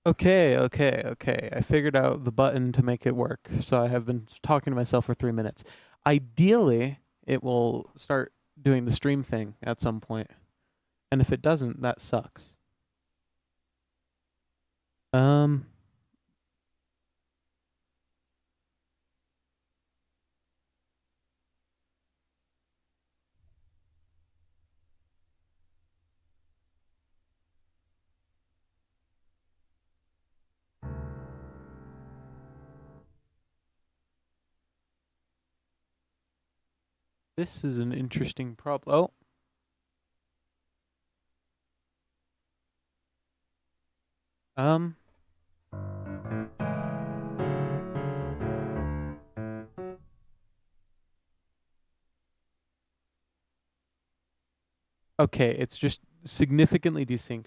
Okay. I figured out the button to make it work. So I have been talking to myself for 3 minutes. Ideally, it will start doing the stream thing at some point. And if it doesn't, that sucks. Um, this is an interesting problem. Oh, um, okay, it's just significantly desynced.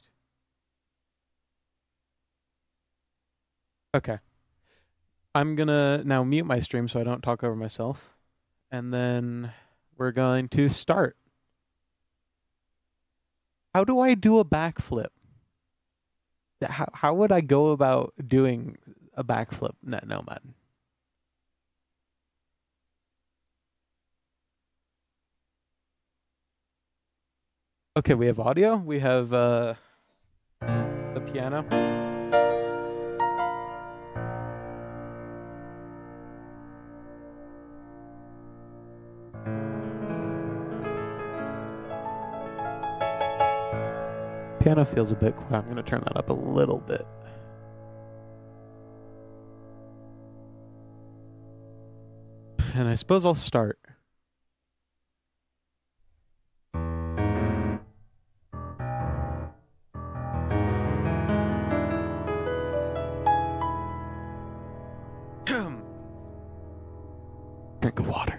Okay. I'm gonna now mute my stream so I don't talk over myself. And then we're going to start. How do I do a backflip? How would I go about doing a backflip? No, man. Okay, we have audio. We have the piano. Piano feels a bit quiet. I'm going to turn that up a little bit. And I suppose I'll start. Drink of water.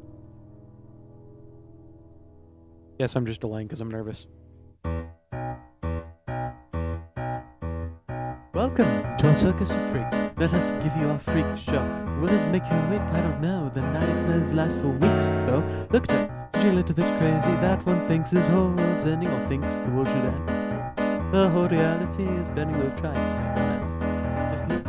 Yes, I'm just delaying because I'm nervous. Welcome to our circus of freaks. Let us give you our freak show. Will it make you awake? I don't know. The nightmares last for weeks, though. Look at her, she's a little bit crazy. That one thinks his whole world's ending, or thinks the world should end. The whole reality is bending over trying to make amends. Just look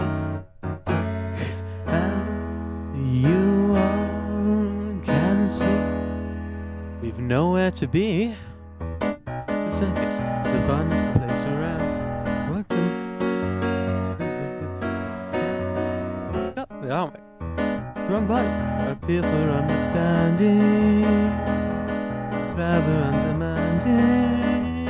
as you all can see. We've nowhere to be. The circus is the funnest place around. Welcome. Oh my. Wrong button. Appeal for understanding. It's rather undemanding.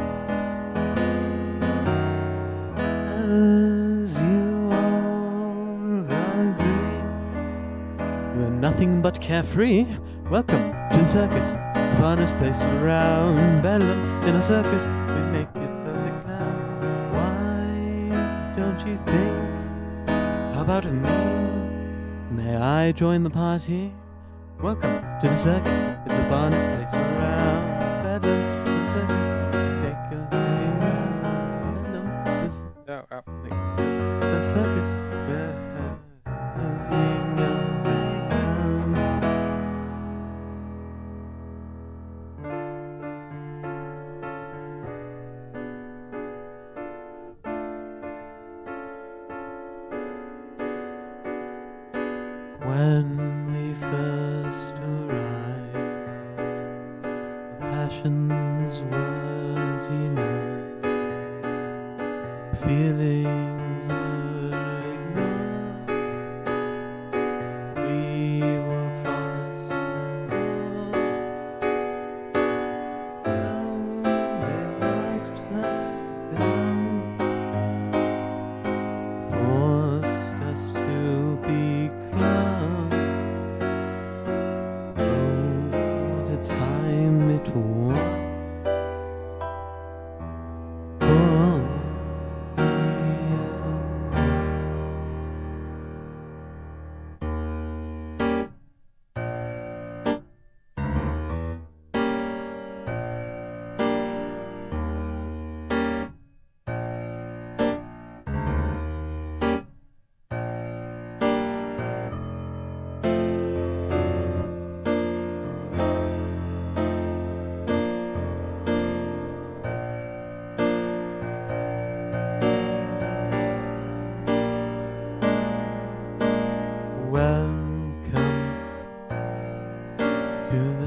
As you all agree, we're nothing but carefree. Welcome to the circus. It's the funnest place around. Bedlam in a circus. We make it perfect clowns. Why don't you think? How about me? May I join the party? Welcome to the circus. It's the funnest place around. Bedlam in the circus. Make your way around. The circus. We're having a breakdown. When we first arrived, our passions were denied, feelings were ignored, we were promised more. Now they locked us down, forced us to be clowns. Oh, what a time it was.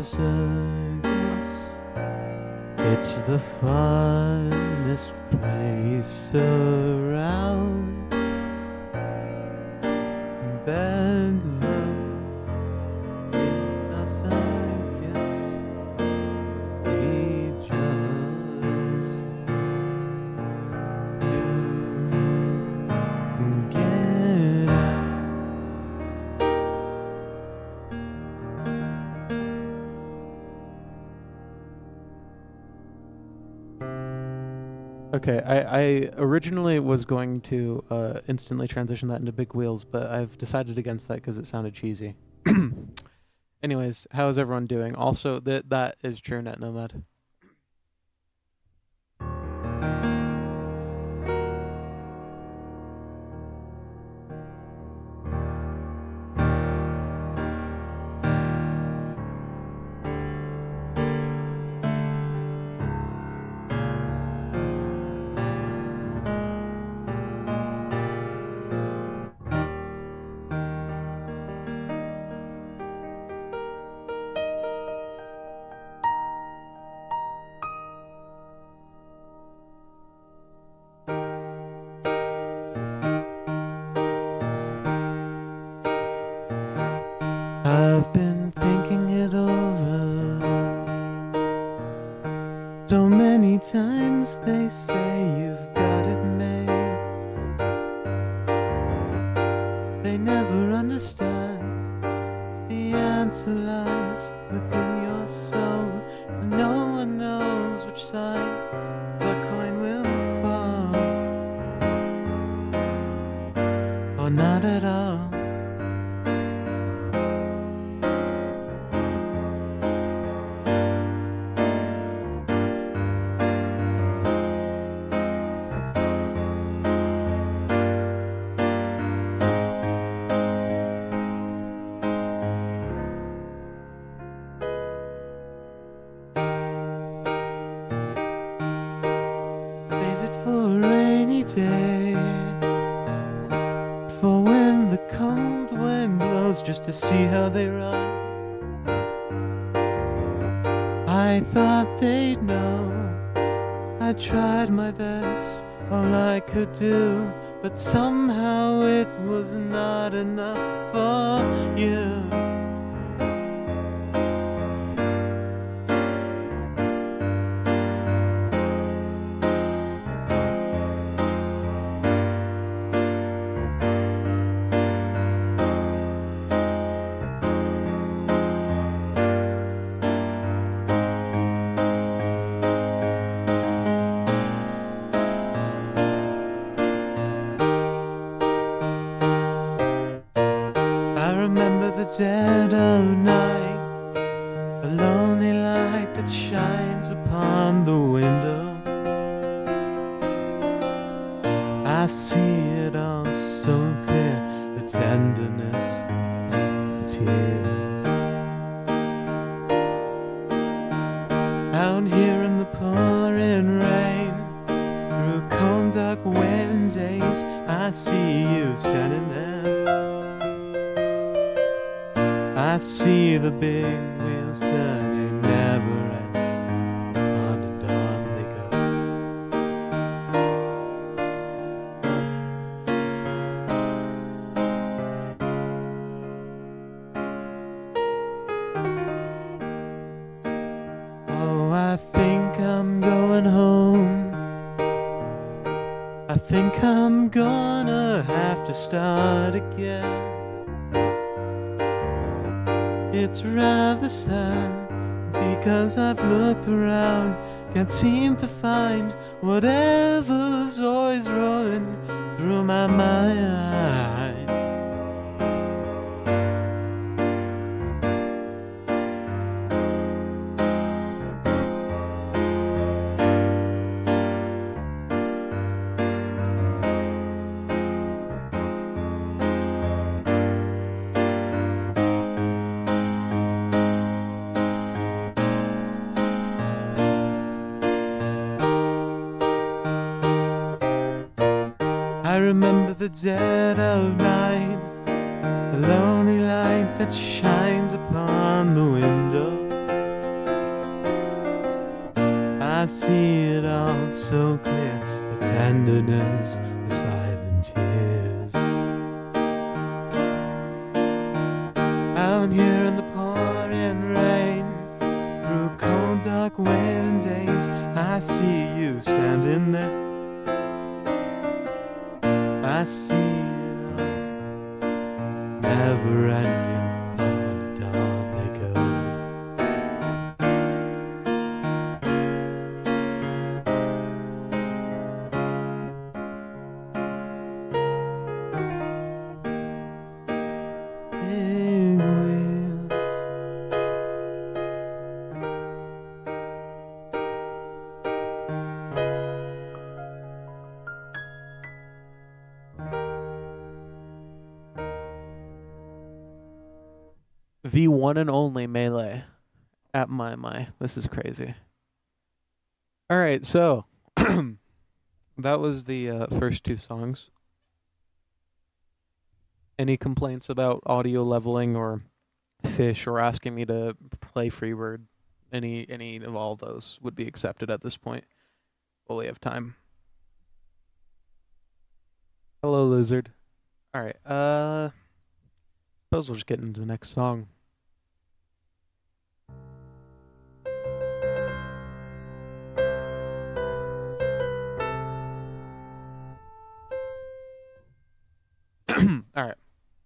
circus. It's the funnest place around. Bedlam in a circus. We just do get out. Okay, I originally was going to instantly transition that into big wheels, but I've decided against that because it sounded cheesy. Anyways, how is everyone doing? Also, that is true, Net Nomad. I've been thinking it over so many times. They say you've got it made. They never understand the answer lies within your soul, 'cause no one knows which side the coin will fall, or not at all. For when the cold wind blows, just to see how they run. I thought they'd know. I tried my best, all I could do, but somehow it was not enough for you. Dead of night, a lonely light that shines upon the window. I see it all so clear, the tenderness and tears. Out here in the pouring rain, through cold dark wind days, I see you standing there. I see the big wheels turning, never end, on and on they go. Oh, I think I'm going home. I think I'm gonna have to start again. It's rather sad, because I've looked around, can't seem to find whatever's always rolling through my mind. I remember the dead of night, the lonely light that shines upon the window. I see it all so clear, the tenderness, the silent tears. Out here in the pouring rain, through cold dark wailing days, I see you standing there. I see it all, never ending, on and on they go. Big wheels. The one and only Melee at my. This is crazy. All right, so that was the first two songs. Any complaints about audio leveling or Fish or asking me to play Freebird? Any of all those would be accepted at this point. While we have time. Hello, Lizard. All right. Suppose we'll just get into the next song. All right.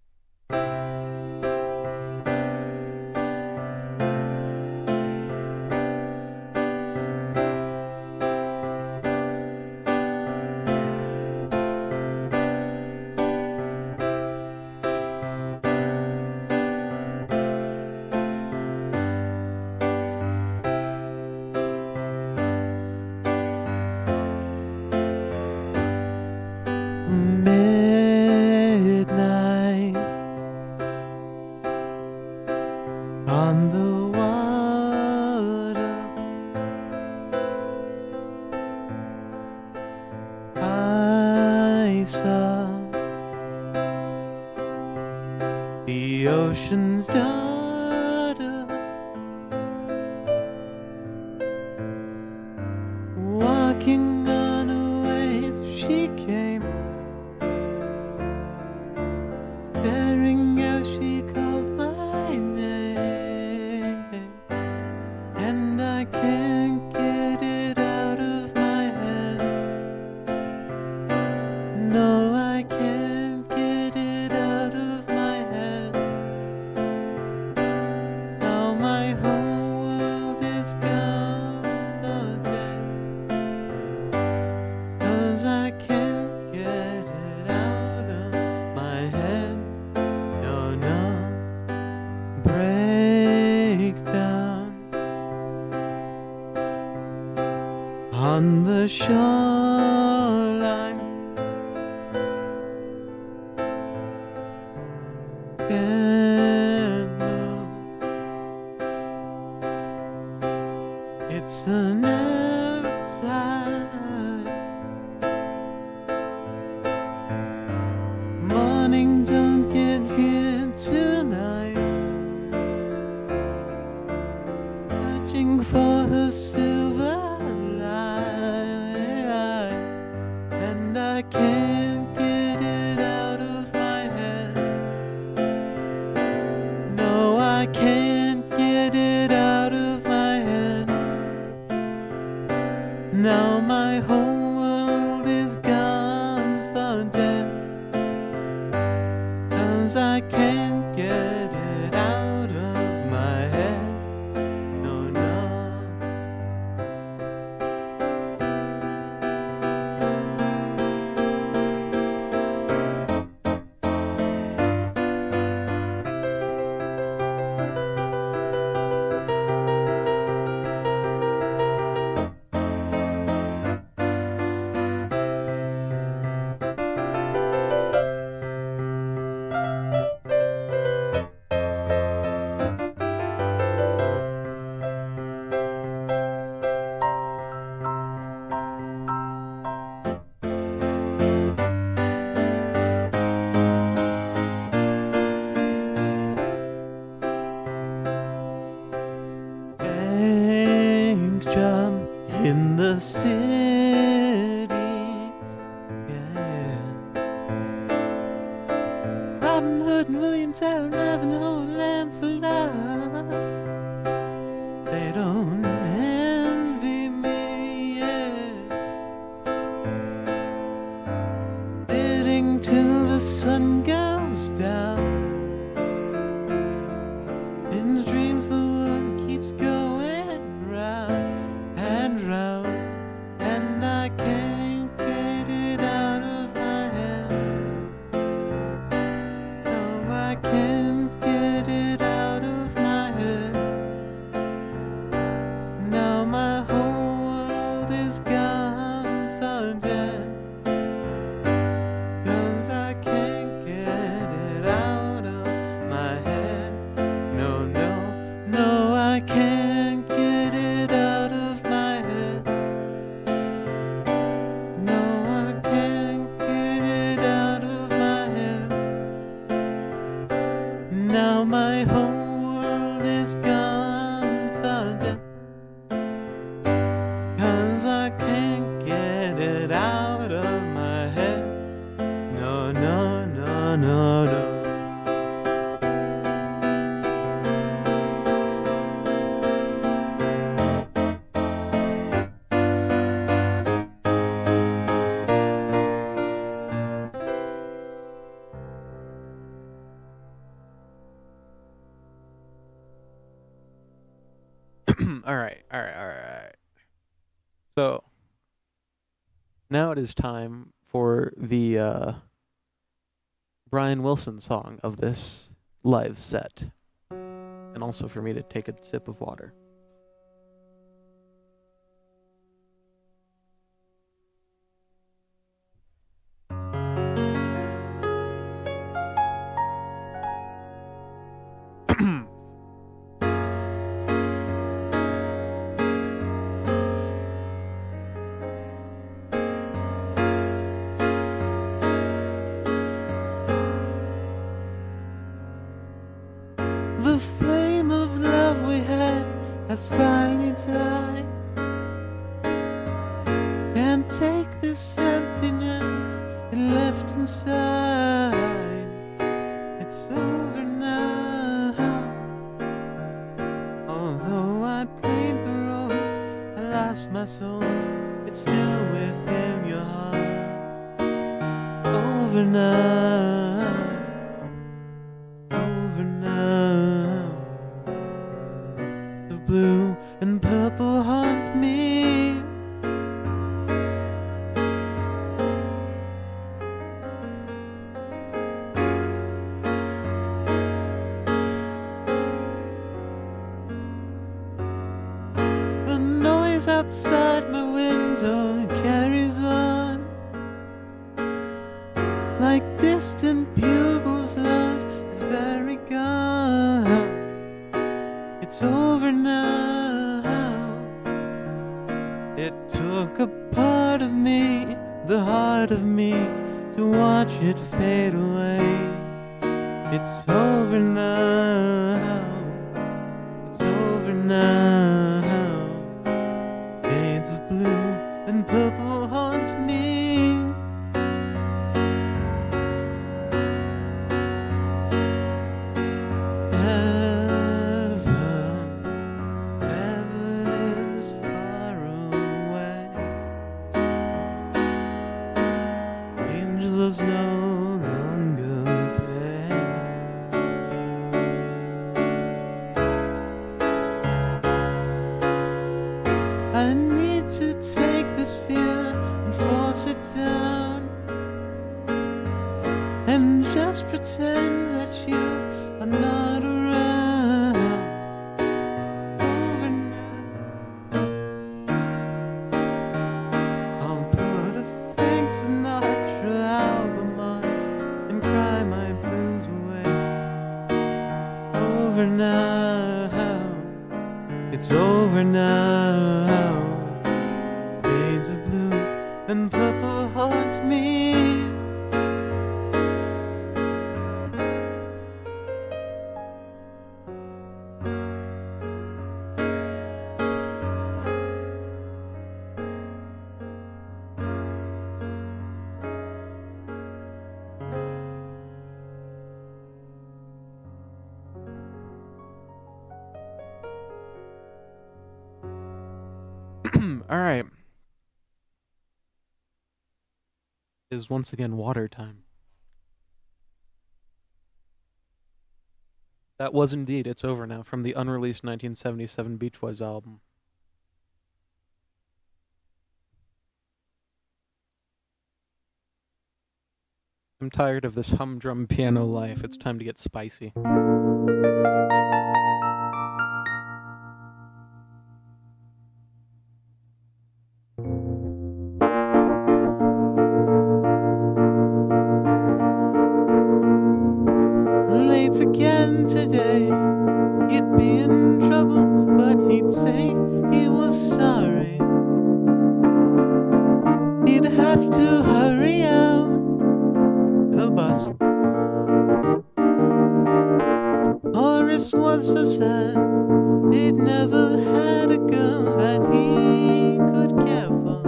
Midnight on the water, I saw the ocean's daughter walking on a wave. She came staring as she called my name, and I can't get it out of my head. No, I can't get it out of my head. Now my whole world is comforted, 'cause I can't get it out of my head. Breakdown on the shoreline, can't move. It's an appetite. Morning don't get here tonight, searching for her silver light, and I can't get it out of my head. No, I can't get it out of my head. Now my whole world is gone for dead, 'cause I can't get it out of my head. No, no. whole world is gone for dead, 'cause I can't get it out of my head. No, no, no, no, no. All right. So now it is time for the Brian Wilson song of this live set, and also for me to take a sip of water. The flame of love we had has finally died. Can't take this emptiness it left inside. It's over now. Although I played the role, I lost my soul. It's still within your heart. Over now. Over now. The blue and purple haunt me. The noise outside my window carries on, like distant bugles. Love is very gone. It's over now. It took a part of me, the heart of me, to watch it fade away. It's over now. It's over now. Shades of blue and purple haunt me. Heaven is far away. Angels no longer play. I need to take this fear and force it down, and just pretend that you are not around. Over now. I'll put a Frank Sinatra album on and cry my blues away. Over now. It's over now. Shades of blue and purple haunt me. All right. Is once again water time. That was indeed It's Over Now from the unreleased 1977 Beach Boys album. I'm tired of this humdrum piano life. It's time to get spicy. Late again today, he'd be in trouble, but he'd say he was sorry. He'd have to hurry out the bus. Horace Horace was so sad. He'd never had a girl that he could care for.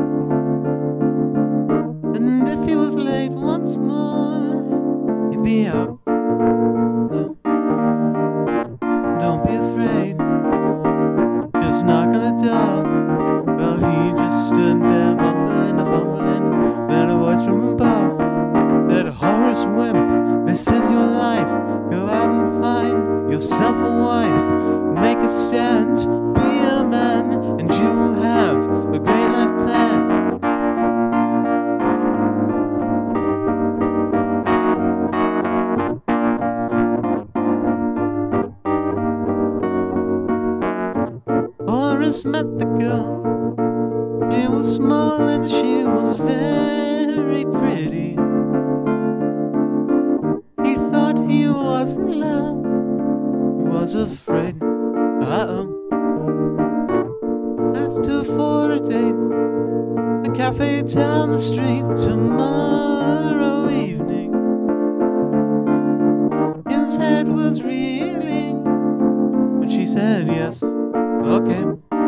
And if he was late once more, he'd be out. No. Don't be afraid. Just knock on the door. Well, he just stood there mumbling and fumbling. Then a voice from above said, Horace Wimp, this is your life. Go out and find yourself a wife. Make a stand, be a man, and you'll have a great life plan. Horace met the girl. She was small and she was very pretty. He thought he was in love, he was afraid. Asked her for a date, a cafe down the street tomorrow evening. His head was reeling when she said yes. Okay.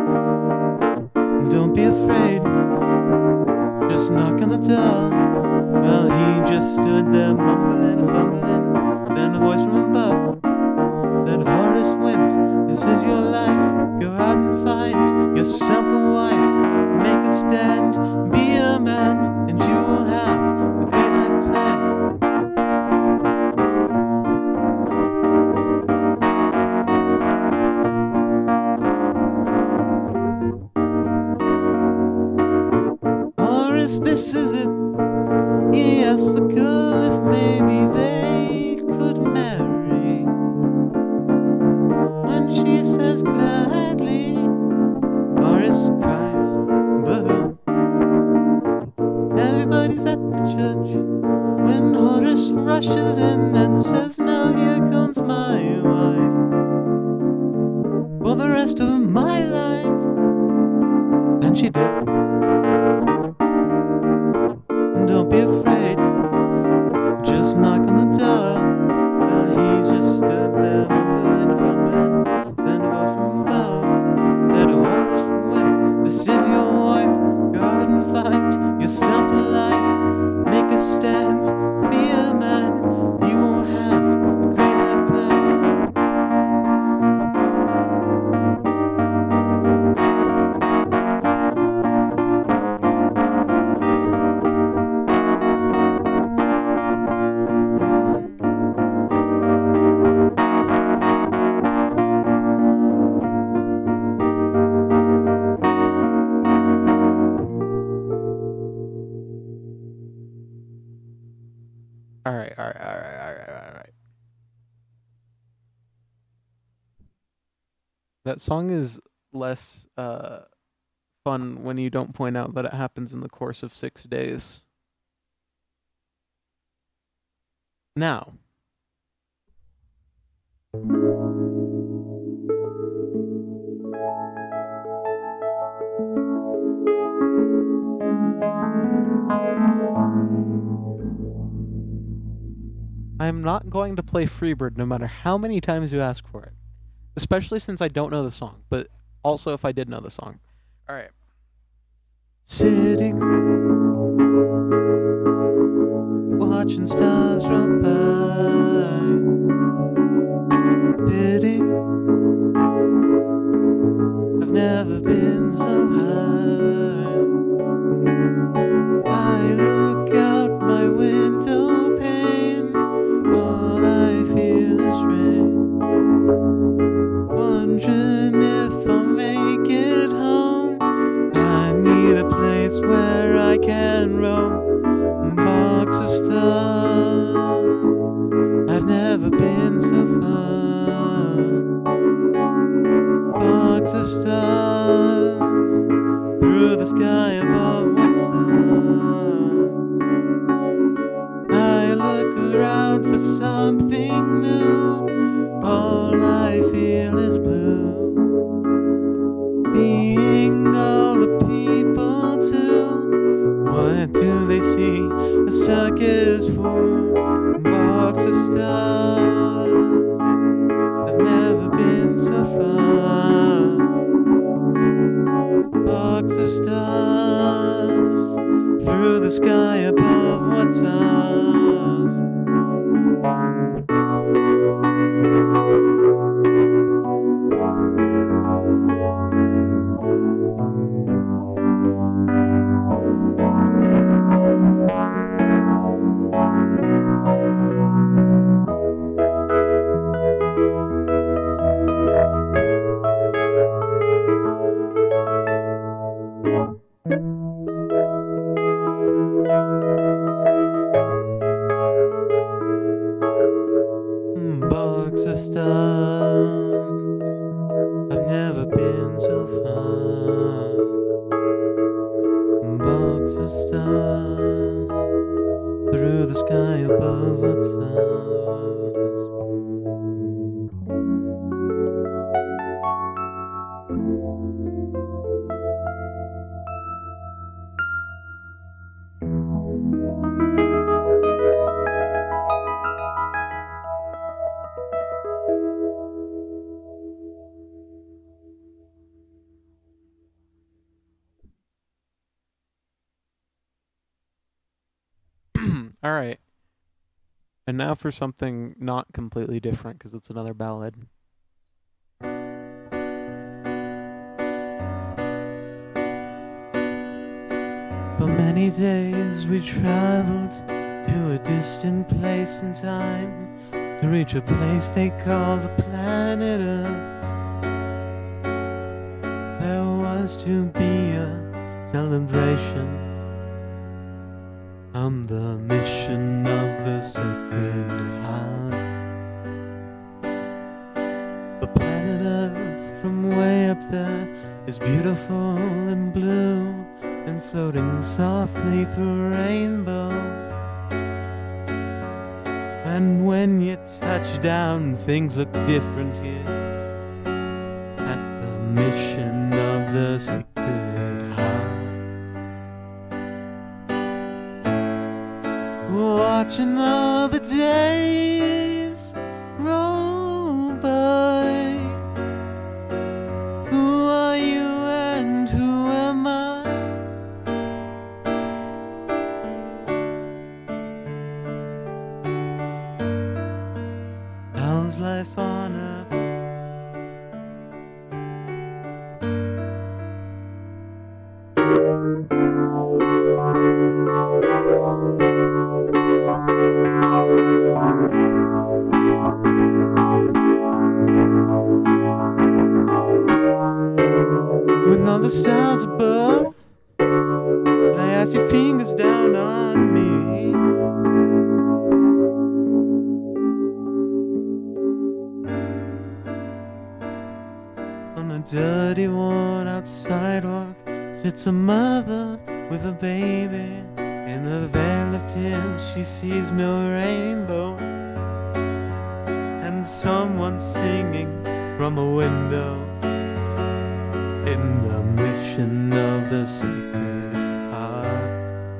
Don't be afraid. Just knock on the door. Well, he just stood there mumbling and fumbling. Then a voice from above said, Horace Wimp, this is your life. Go out and find yourself a wife. Make a stand, be a man, and you will have a great life plan. Horace, this is it. He asked the girl if maybe they could marry. When she says gladly, Horace cries, boo. Everybody's at the church when Horace rushes in and says, now here comes my wife for the rest of my life. And she did. Don't be afraid. Just knock on the door. He just stood there mumbling and fumbling. Then a voice from above said, Horace Wimp, this is your wife. Go out and find yourself a life. Make a stand, be a man. You will have a great life plan. All right. That song is less fun when you don't point out that it happens in the course of 6 days. Now. I'm not going to play Freebird no matter how many times you ask for it. Especially since I don't know the song, but also if I did know the song. Alright. Sitting, watching stars roll by, bidding, I've never been so high. I look out my window pane, all I feel is rain. Wondering if I'll make it home. I need a place where I can roam. Box of stars, I've never been so far. Box of stars, through the sky above with stars. I look around for something new. All I feel is blue. Seeing all the people too. What do they see? A circus full. Box of stars. I've never the sky above what's ours. Box of stars, I've never been so far. Box of stars, through the sky above what's ours. All right. And now for something not completely different, because it's another ballad. For many days we traveled to a distant place and time to reach a place they call the planet Earth. There was to be a celebration on the mission of the Sacred Heart. The planet Earth from way up there is beautiful and blue and floating softly through a rainbow. And when you touch down, things look different here at the mission of the Sacred Heart. Watching all the days roll by. Who are you and who am I? How's life on earth? When all the stars above lay as your fingers down on me, on a dirty worn out sidewalk sits a mother with a baby. In the veil of tears she sees no rainbow, and someone singing from a window in the mission of the Sacred Heart.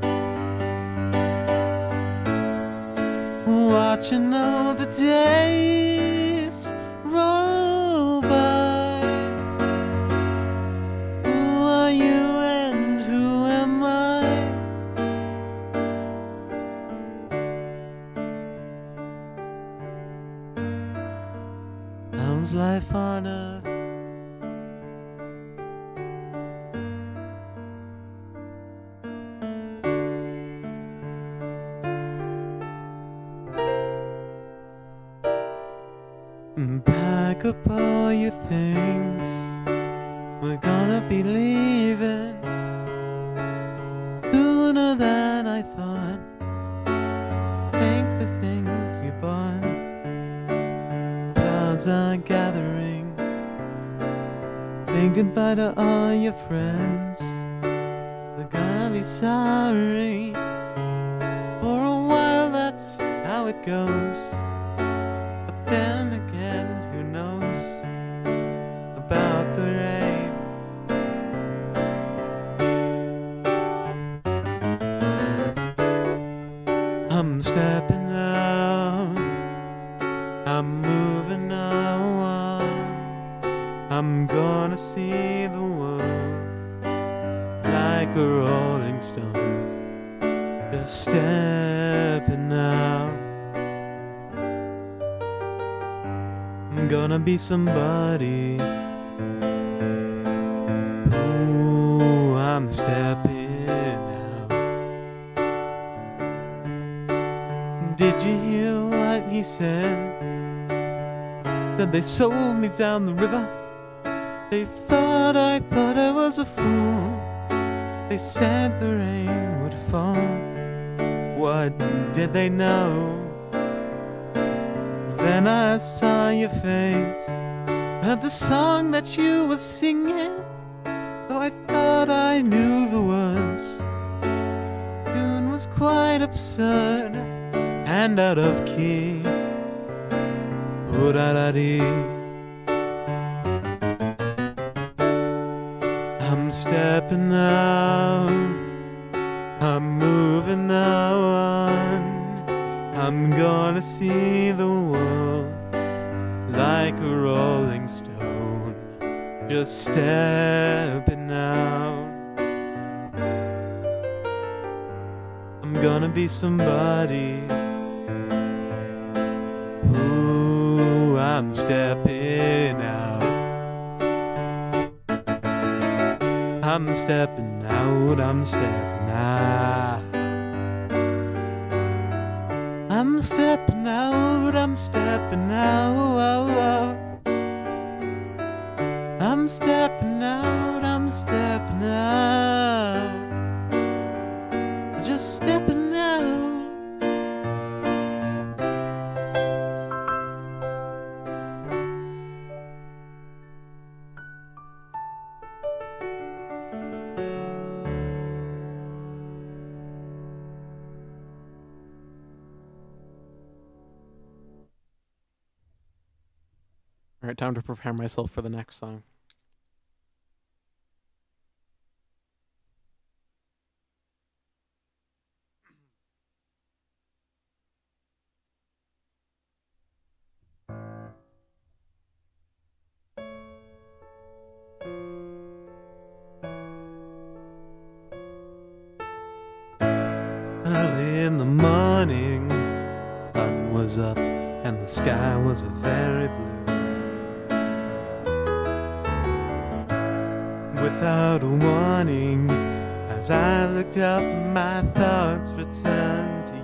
Watching all the days roll by. Who are you and who am I? How's life on earth? Pack up all your things, we're gonna be leaving sooner than I thought. Think the things you bought. Clouds are gathering. Say goodbye to all your friends. We're gonna be sorry. For a while that's how it goes. Then again, who knows about the rain? I'm stepping out, I'm moving on. I'm gonna see the world like a rolling stone. just stepping out. I'm gonna be somebody. Ooh, I'm stepping out. Did you hear what he said? That they sold me down the river. They thought I was a fool. They said the rain would fall. What did they know? Then I saw your face, heard the song that you were singing. Though I thought I knew the words, tune was quite absurd and out of key. Ooh-da-da-dee. I'm stepping out, I'm moving on. I'm gonna see the world like a rolling stone, just stepping out. I'm gonna be somebody. Ooh, I'm stepping out. I'm stepping out, I'm stepping out. I'm stepping out, I'm stepping out. I'm stepping out, I'm stepping out. Just stepping out. All right, time to prepare myself for the next song. Early in the morning, the sun was up and the sky was a very blue. Without a warning, as I looked up, my thoughts returned to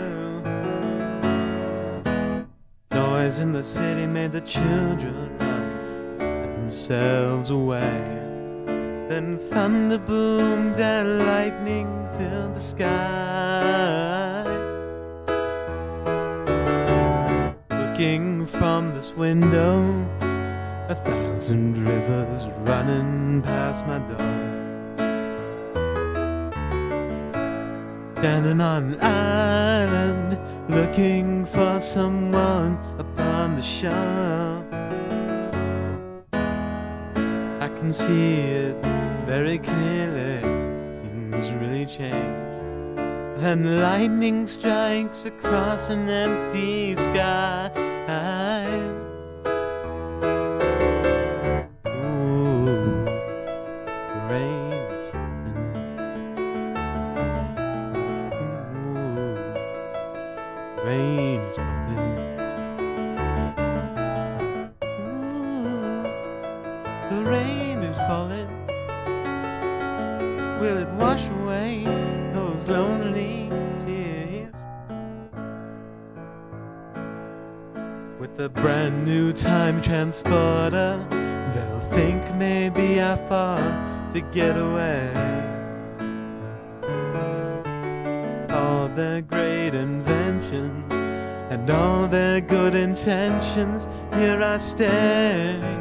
you. Noise in the city made the children run themselves away. Then thunder boomed and lightning filled the sky. Looking from this window, 1,000 rivers running past my door. Standing on an island, looking for someone upon the shore. I can see it very clearly, things really change. Then lightning strikes across an empty sky. Rain is falling. Ooh, the rain is falling. Will it wash away those lonely tears? With a brand new time transporter, they'll think maybe I fought to get away. All their great inventions and all their good intentions, here I stand,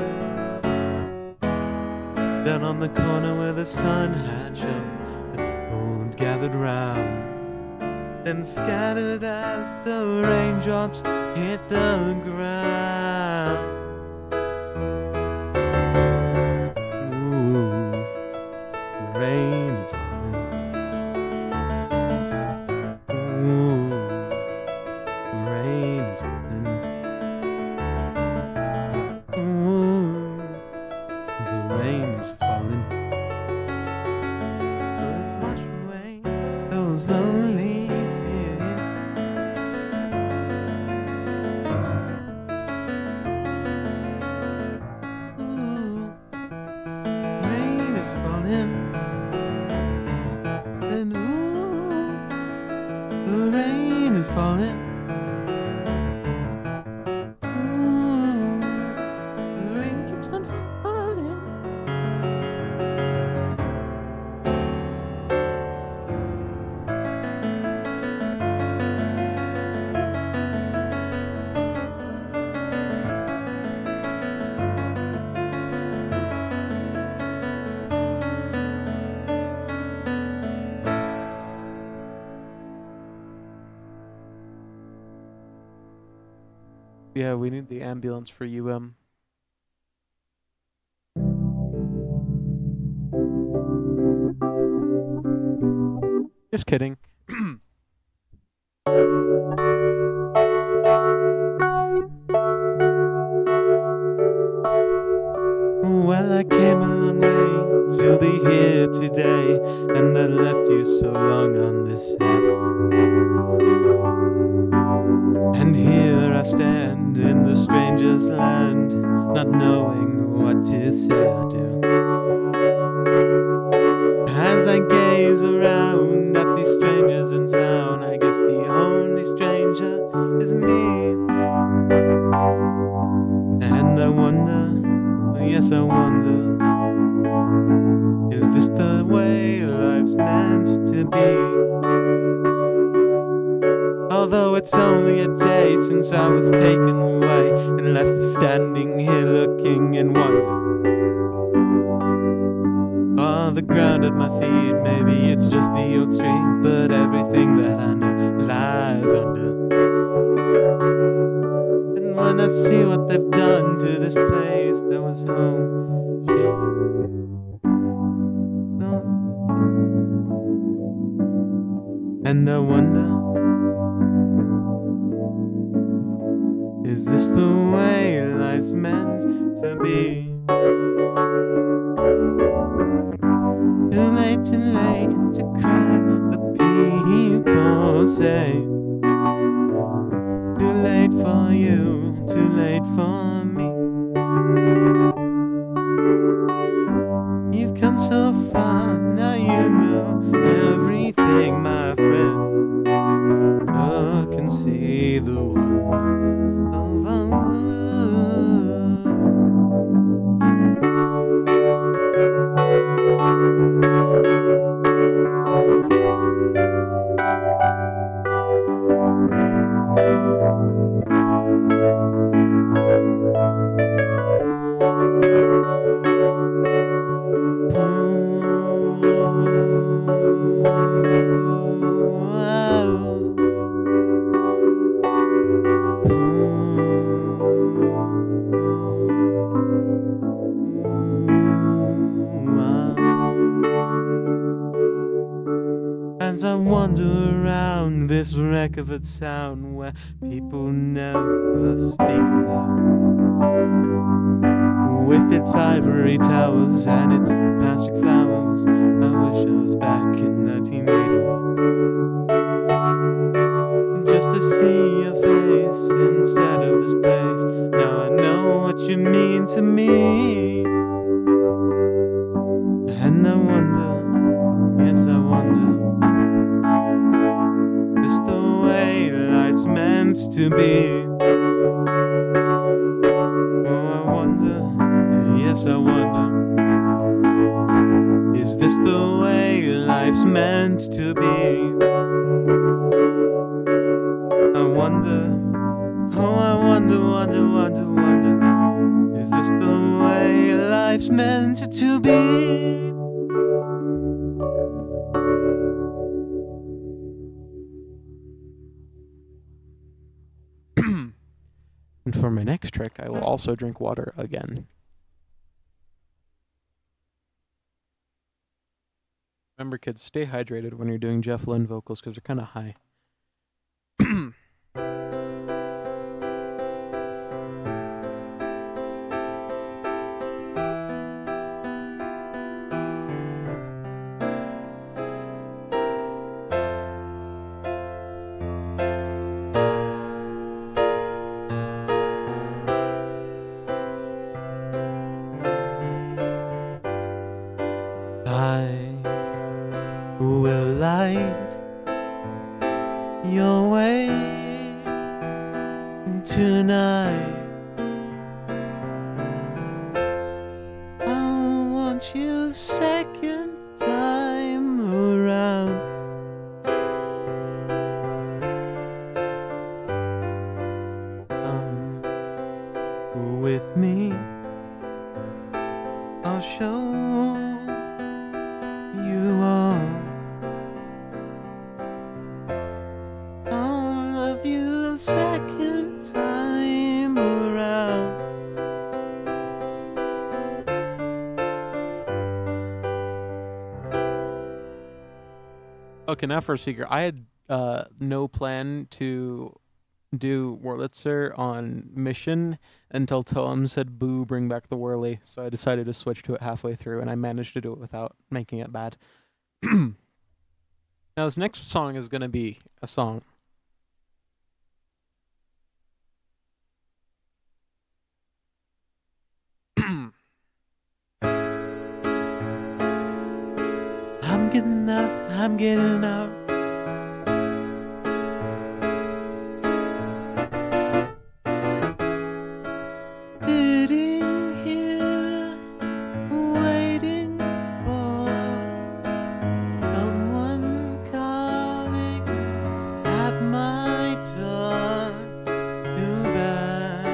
down on the corner where the sun had shone. The people gathered round, then scattered as the raindrops hit the ground. Ooh, the rain is falling. Ooh, the rain is falling. Ooh, the rain is falling. Will it wash away those lonely Yeah, we need the ambulance for UM. Just kidding. Well, I came a long way to be here today, and I left you so long on this earth. And here I stand in the stranger's land, not knowing what to say or do. As I gaze around at these strangers in town, I guess the only stranger is me. And I wonder, yes I wonder, is this the way life's meant to be? Although it's only a day since I was taken away and left standing here looking in wonder. Oh, the ground at my feet, maybe it's just the old street, but everything that I know lies under. And when I see what they've done to this place that was home, and I wonder, is this the way life's meant to be? Too late to cry, the people say. Too late for you, too late for me. You've come so far, now you know everything, my friend. Look and see the wonders of our world. As I wander around this wreck of a town where people never speak aloud, with its ivory towers and its plastic flowers, I wish I was back in 1981, just to see your face instead of this place. Now I know what you mean to me, and I wonder, yes I wonder, is the way life's meant to be? Oh, I wonder, yes I wonder, is this the way life's meant to be? I wonder, oh I wonder, wonder, is this the way life's meant to be? And for my next trick, I will also drink water again. Remember, kids, stay hydrated when you're doing Jeff Lynne vocals because they're kind of high. I will light your way tonight. I want you second time around. Come with me, I'll show you all. I'll love you second time Okay, now for a secret. I had no plan to do Wurlitzer on Mission until Toem said, "Boo, bring back the Whirly." So I decided to switch to it halfway through, and I managed to do it without making it bad. Now this next song is gonna be a song. I'm getting out, I'm getting out. Sitting here, waiting for someone calling at my door. Too bad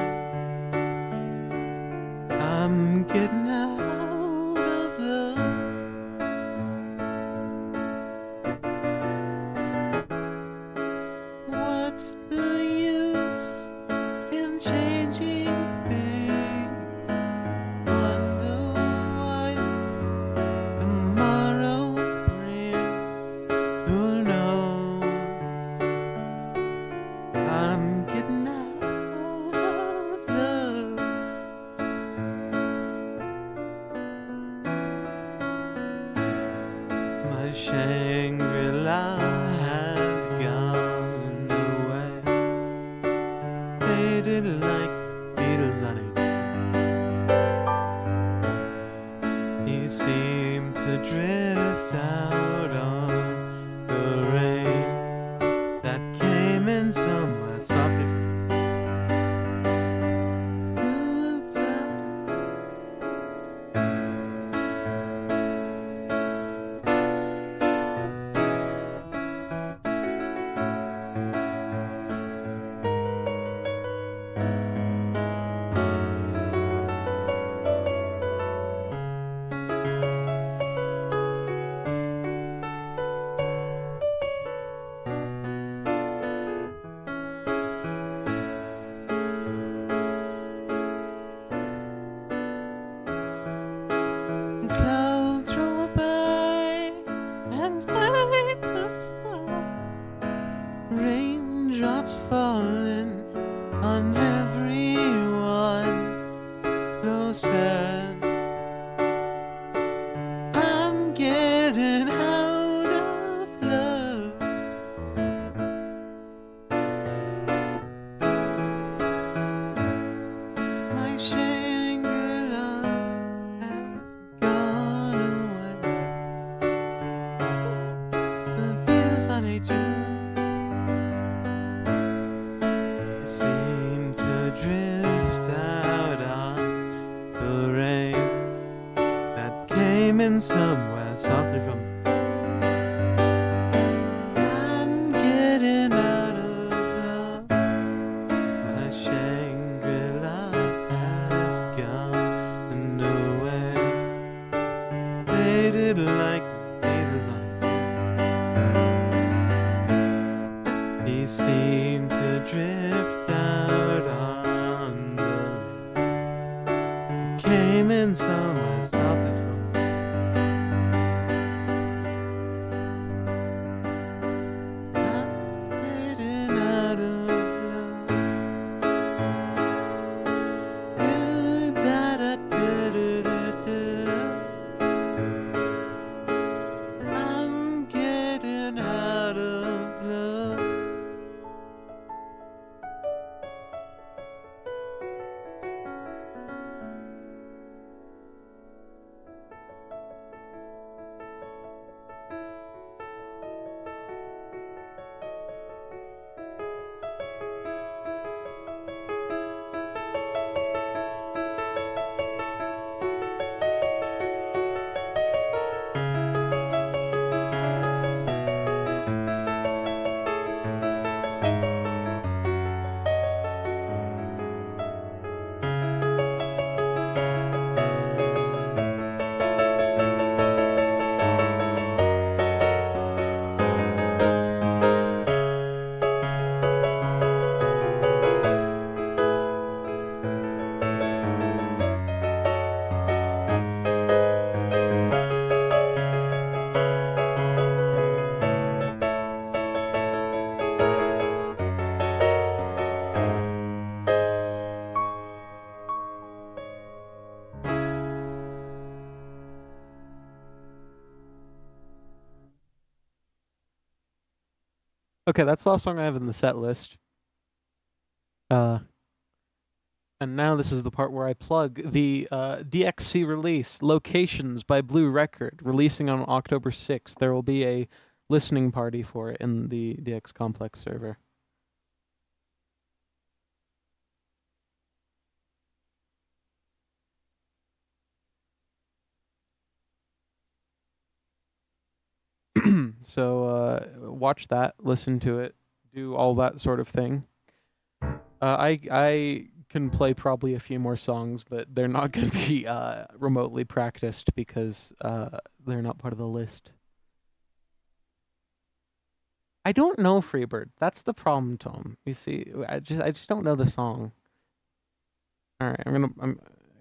I'm getting out of love. What's the use in changing things? Wonder what tomorrow brings. Who knows? I'm getting out of love. My Shangri-La has gone away, faded like the needles on a tree. He seemed to drift out on the rain that came in somewhere softly from the side. Clouds roll by and hide the sun. Raindrops falling on everyone. So sad. I'm getting out of love. My Shangri-La has gone away. The Beatles on a June, they seem to drift out on the rain that came in somewhere softly from. I'm getting out of love. My Shangri-La has gone away, faded like the needles on a tree. He seemed to drift out on the rain, came in somewhere softly from. I'm getting out of love. I'm getting out of love. Okay, that's the last song I have in the set list. And now this is the part where I plug the DXC release, Locations by Blue Record, releasing on October 6th. There will be a listening party for it in the DX Complex server. So watch that, listen to it, do all that sort of thing. I can play probably a few more songs, but they're not going to be remotely practiced because they're not part of the list. I don't know Freebird. That's the problem, Tom. You see, I just don't know the song. All right, I'm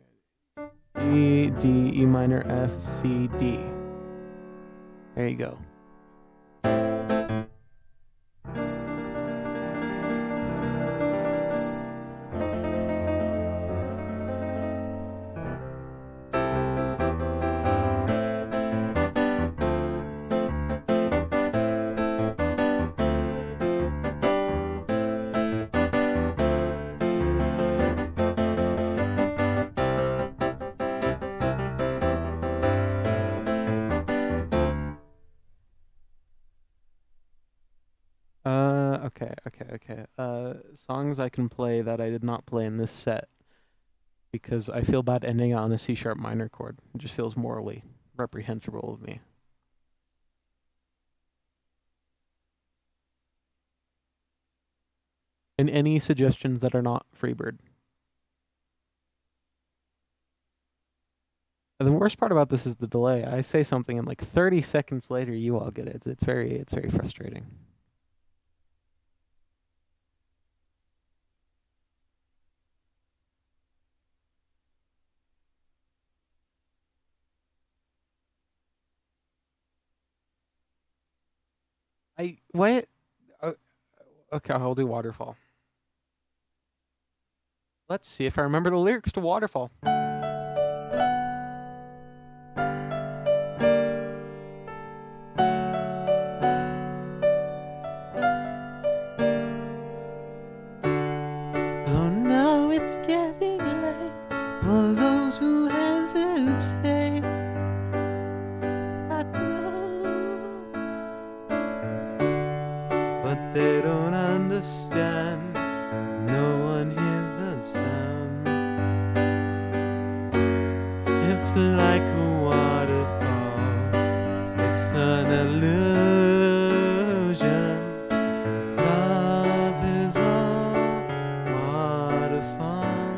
E, D, E minor, F, C, D. There you go. Okay. Songs I can play that I did not play in this set because I feel bad ending on a C sharp minor chord. It just feels morally reprehensible of me. And any suggestions that are not Freebird. And the worst part about this is the delay. I say something and like 30 seconds later you all get it. It's very frustrating. What? Okay, I'll do Waterfall. Let's see if I remember the lyrics to Waterfall. So now it's getting late for those who hesitate. I know, but they don't understand. No one hears the sound. It's like a waterfall. It's an illusion. Love is all waterfall.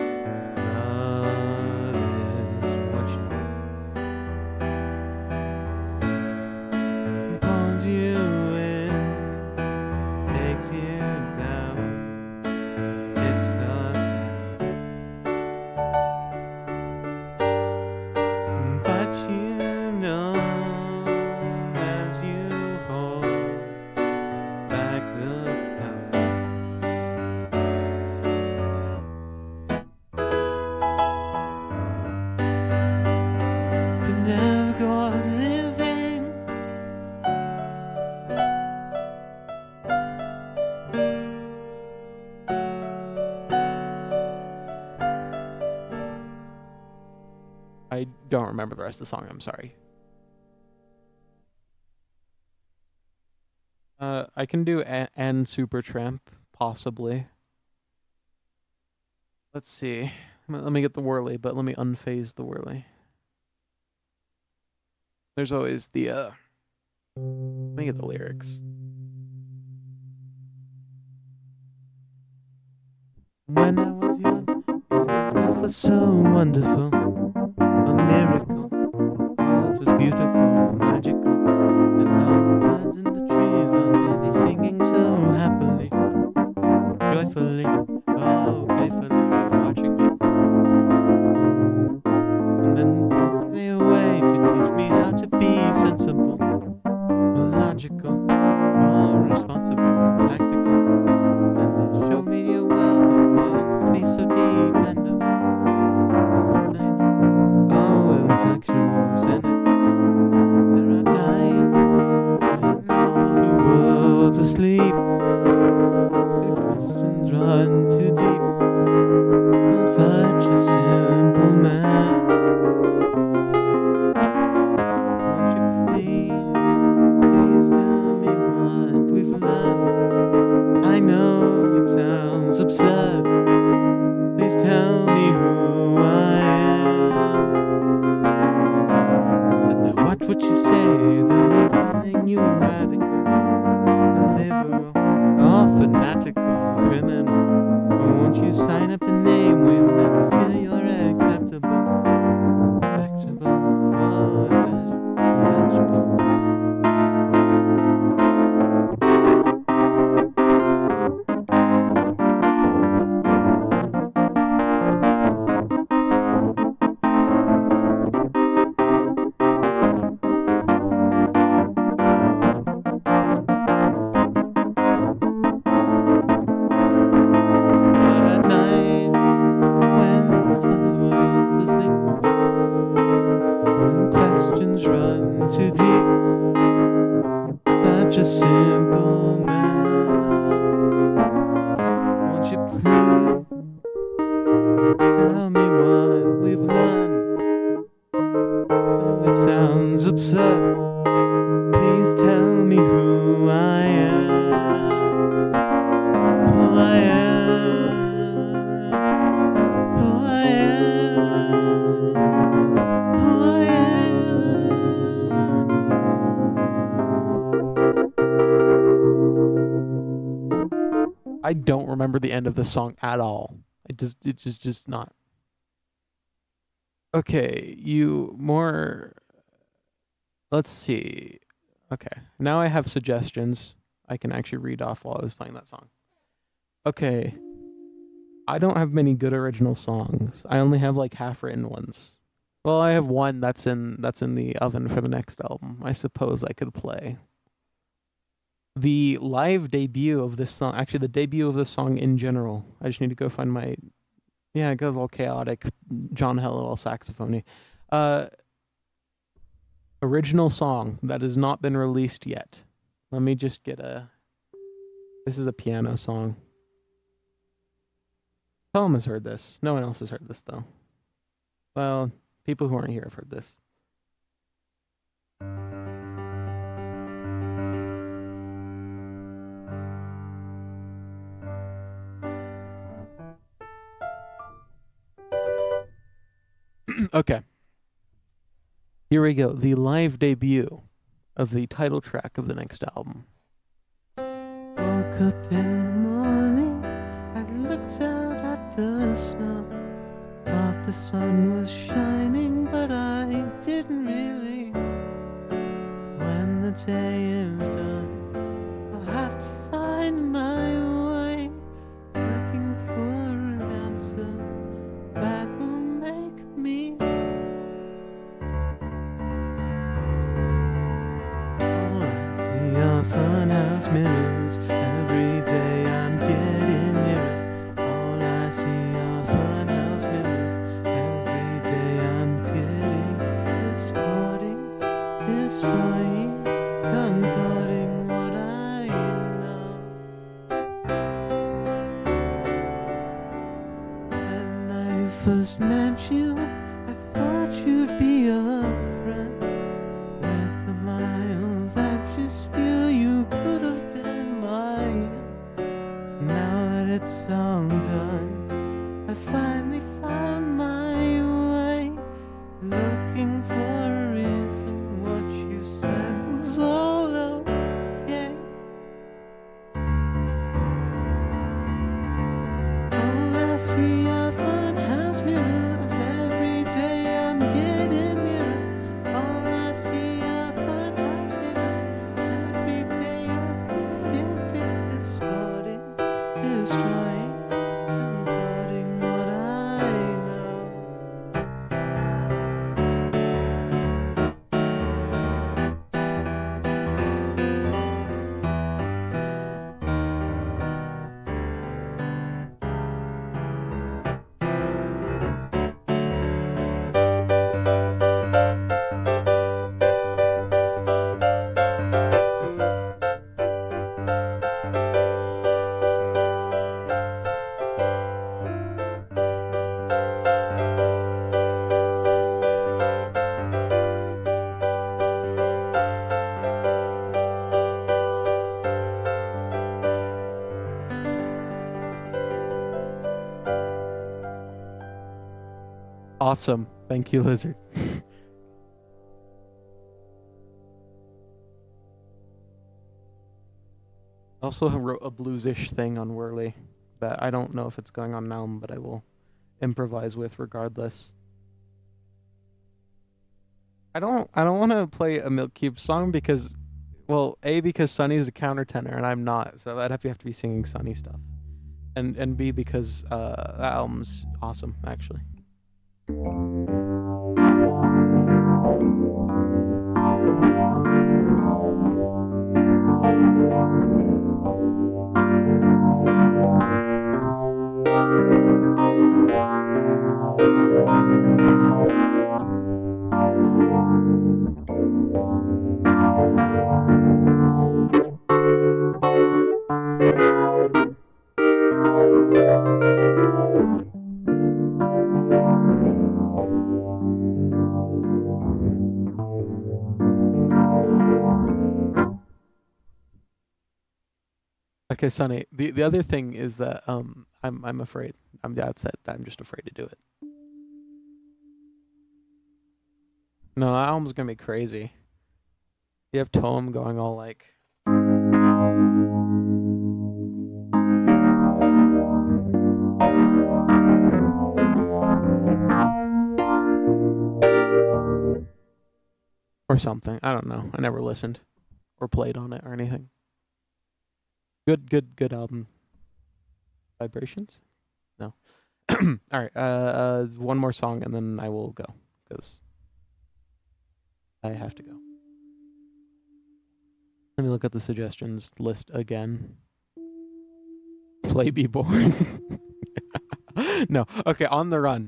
Love is watching. Pulls you in, takes you down. It's us. But you know, as you hold back the power, you never go on living. I don't remember the rest of the song, I'm sorry. I can do and Supertramp, possibly. Let's see. Let me get the whirly, but let me unphase the whirly. There's always the, let me get the lyrics. When I was young, life was so wonderful, a miracle. Oh, it was beautiful, magical. And all the birds in the trees are really singing so happily, joyfully, oh, playfully, watching me. And then took me away to teach me how to be sensible, logical, responsible, practical. Then they showed me a world, be so dependent. They what you say, they'll be calling you radical, liberal, or fanatical, criminal. Won't you sign up to name? We'll have to feel you're acceptable. Acceptable, or acceptable. Too deep, such a simple man. Won't you please tell me what we've learned? Oh, it sounds absurd. Please tell me who I am. Who I am. Who I am. Who I am. I don't remember the end of the song at all. It's just not. Okay, let's see. Okay, now I have suggestions. I can actually read off while I was playing that song. Okay, I don't have many good original songs. I only have like half-written ones. Well, I have one that's in the oven for the next album. I suppose I could play. The live debut of this song, actually the debut of this song in general. I just need to go find my, yeah, it goes all chaotic, John Hellowell saxophone. Original song that has not been released yet. Let me just get this is a piano song. Tom has heard this. No one else has heard this though. Well, people who aren't here have heard this. Okay. Here we go. The live debut of the title track of the next album. Woke up in the morning, I looked out at the snow. Thought the sun was shining, but I didn't really. When the day is done, I'll have to find my way, looking for an answer that will make me. All I see are funhouse mirrors. Every day I'm getting nearer. All I see are funhouse mirrors. Every day I'm getting distorting, destroying, contorting what I know. When I first met you, I thought you'd be a friend. With the mile that you spew, you could have been mine. Now that it's all done, I finally found my way, looking for a reason. What you said was all okay. All I see are funhouse mirrors. Every day I'm getting nearer. All I see are funhouse mirrors. Every day it's getting distorting, destroying, contorting what I know. Awesome. Thank you, Lizard. Also wrote a bluesish thing on Whirly that I don't know if it's going on now, but I will improvise with regardless. I don't want to play a Milk Cube song because, well, A, because Sunny's a countertenor and I'm not, so I'd have to be singing Sunny stuff. And B, because that album's awesome, actually. Okay, Sonny. The other thing is that I'm afraid. That's it. I'm just afraid to do it. No, that album's gonna be crazy. You have Tom going all like. Or something. I don't know. I never listened or played on it or anything. Good album. Vibrations? No. All right. One more song and then I will go because I have to go. Let me look at the suggestions list again. Play Be Born. No. Okay, On the Run.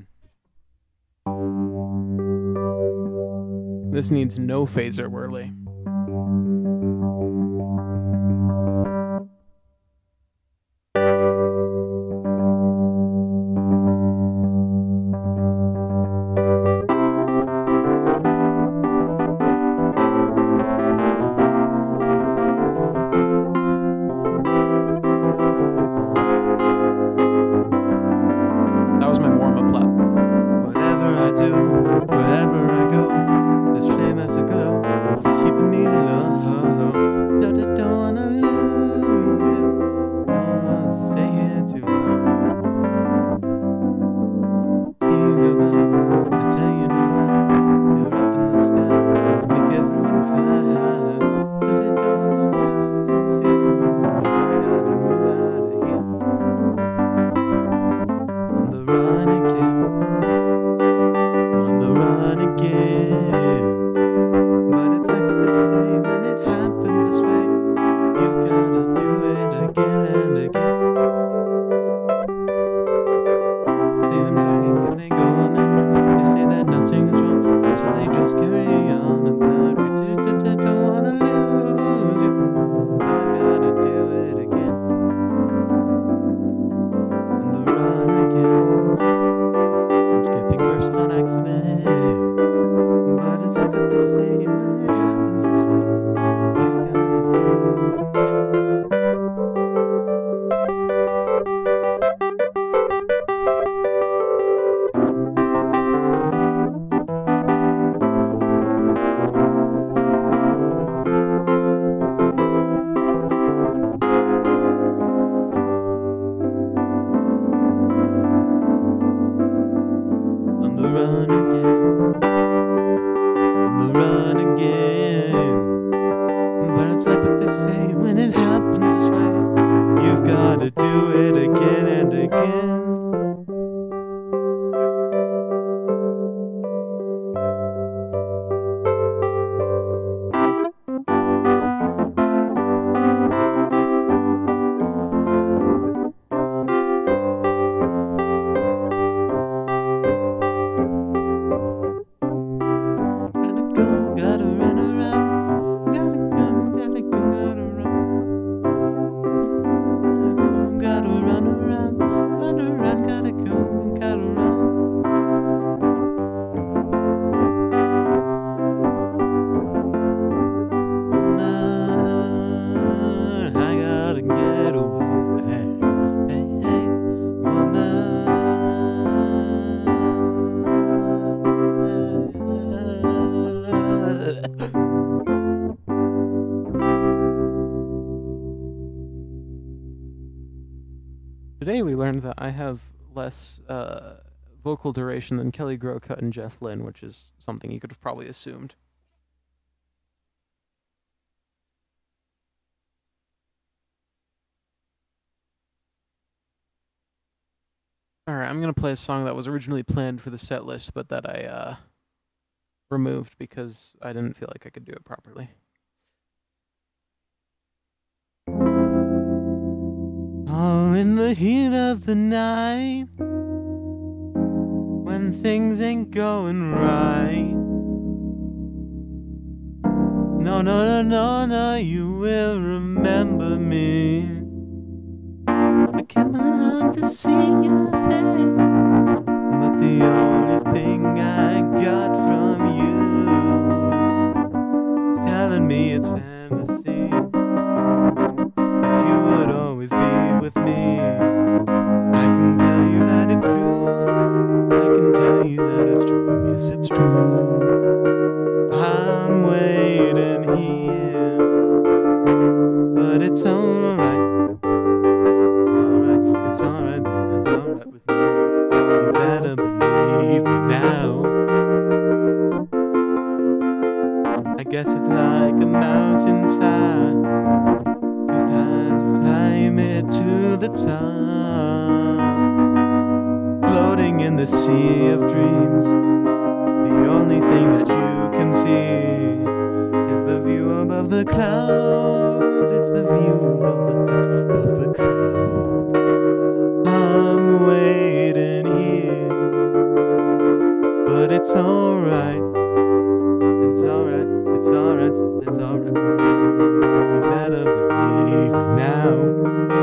This needs no phaser whirly. Today we learned that I have less vocal duration than Kelly Grocott and Jeff Lynne, which is something you could have probably assumed. Alright, I'm going to play a song that was originally planned for the set list, but that I removed because I didn't feel like I could do it properly. Oh, in the heat of the night, when things ain't going right, no, you will remember me. I came along to see your face, but the only thing I got from you is telling me it's fantasy, that you would always be with me. I can tell you that it's true, I can tell you that it's true, yes it's true. I'm waiting here, but it's alright. It's alright, it's alright with me. You better believe me now. I guess it's like a mountainside. These times I climb it to the top, floating in the sea of dreams. The only thing that you can see is the view above the clouds. It's the view above the clouds. I'm waiting here, but it's alright. It's alright, it's alright, it's alright. You better believe me now.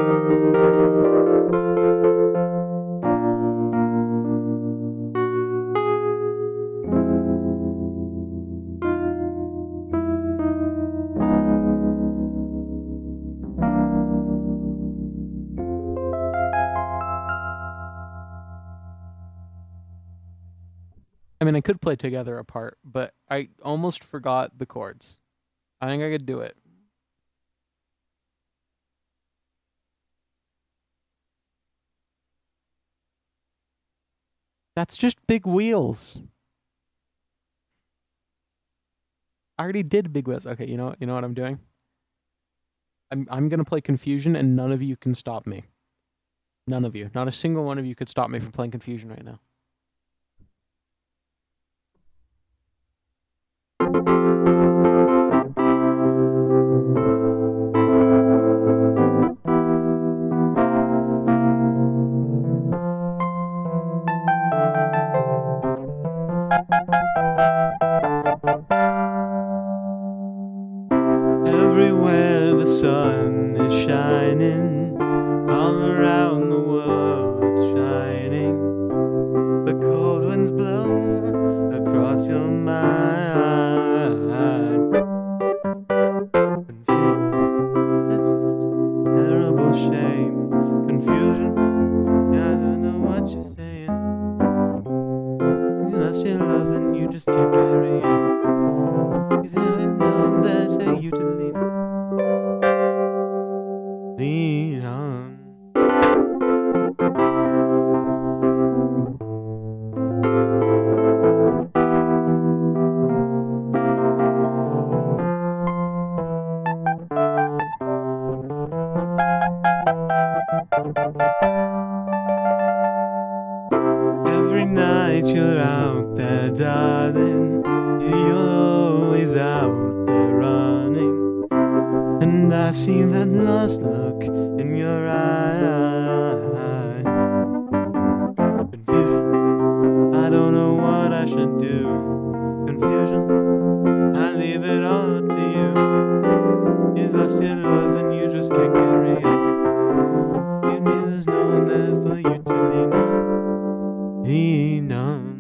I mean, I could play Together Apart, but I almost forgot the chords. I think I could do it. That's just Big Wheels. I already did Big Wheels. Okay, you know what I'm doing? I'm gonna play Confusion, and none of you can stop me. None of you. Not a single one of you could stop me from playing Confusion right now. Everywhere the sun is shining, all around the world it's shining. The cold winds blow across your mind. Confusion, that's such a terrible shame. Confusion, I don't know what you're saying. You lost your love and you just can't carry it. Cause you know that's how you to lean on. Every night you're out there, darling. You're always out there running, and I see that lost look in your eye. Confusion, I don't know what I should do. Confusion, I leave it all up to you. If I still love and you just can't carry on, you knew there's no one there for you to lean on. Lean on.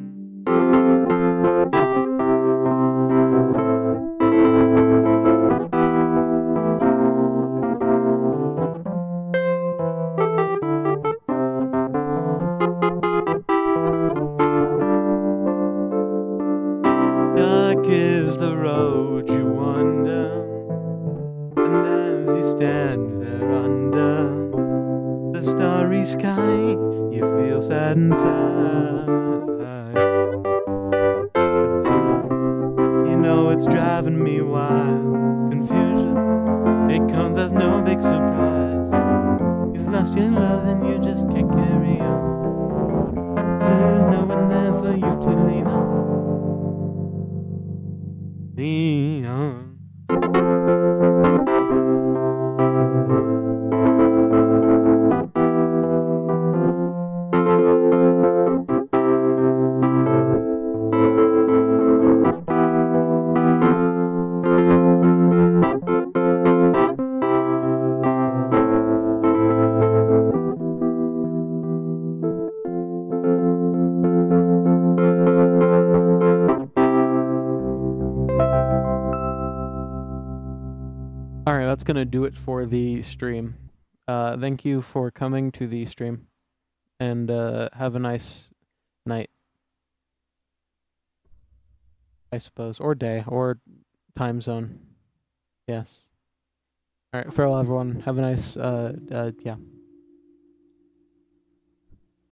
Dark is the road you wander, and as you stand there under the starry sky, you feel sad inside. You know it's driving me wild. Confusion, it comes as no big surprise. You've lost your love and you just can't carry on. There's no one there for you to lean on. Lean on. Alright, that's gonna do it for the stream. Thank you for coming to the stream, and have a nice night, I suppose, or day, or time zone. Yes. Alright, farewell everyone. Have a nice, yeah.